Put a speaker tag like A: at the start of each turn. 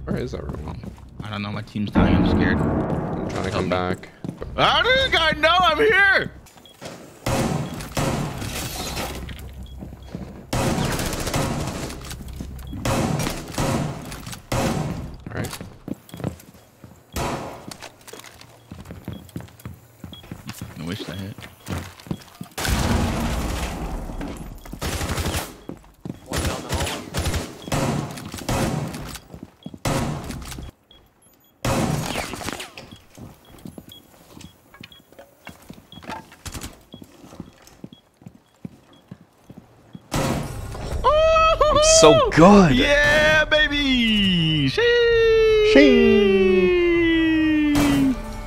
A: Where is everyone?
B: I don't know. My team's dying. I'm scared.
A: I'm trying to come back.
B: How does this guy know I'm here?
A: All right.
B: I wish I hit.
C: One down the hallway.
A: I'm so good.
B: Yeah, baby. Sheesh.
A: Sheesh.